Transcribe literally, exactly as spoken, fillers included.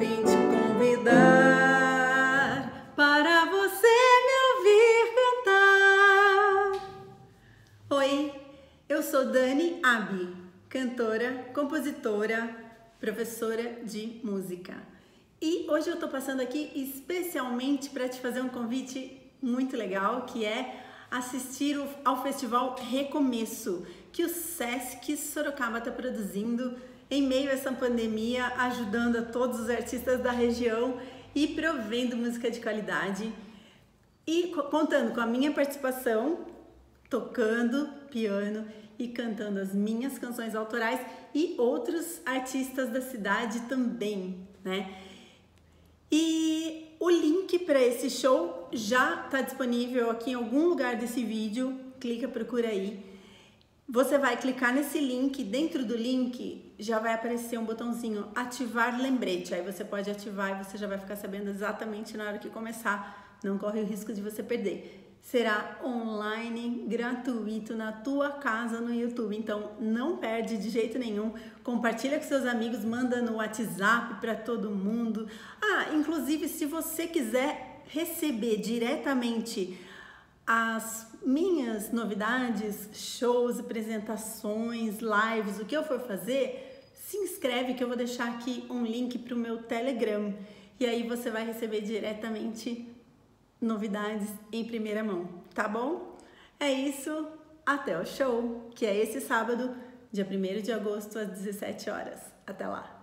vim te convidar para você me ouvir cantar. Oi, eu sou Dani Abi, cantora, compositora, professora de música. E hoje eu tô passando aqui especialmente para te fazer um convite muito legal, que é assistir ao Festival Recomeço, que o Sesc Sorocaba está produzindo em meio a essa pandemia, ajudando a todos os artistas da região e provendo música de qualidade. E contando com a minha participação, tocando piano e cantando as minhas canções autorais e outros artistas da cidade também, né? E o link para esse show já está disponível aqui em algum lugar desse vídeo, clica, procura aí. Você vai clicar nesse link, dentro do link já vai aparecer um botãozinho ativar lembrete, aí você pode ativar e você já vai ficar sabendo exatamente na hora que começar, não corre o risco de você perder. Será online, gratuito, na tua casa no YouTube, então não perde de jeito nenhum. Compartilha com seus amigos, manda no WhatsApp para todo mundo. Ah, inclusive se você quiser receber diretamente as minhas novidades, shows, apresentações, lives, o que eu for fazer, se inscreve que eu vou deixar aqui um link para o meu Telegram. E aí você vai receber diretamente novidades em primeira mão, tá bom? É isso, até o show, que é esse sábado, dia primeiro de agosto, às dezessete horas. Até lá!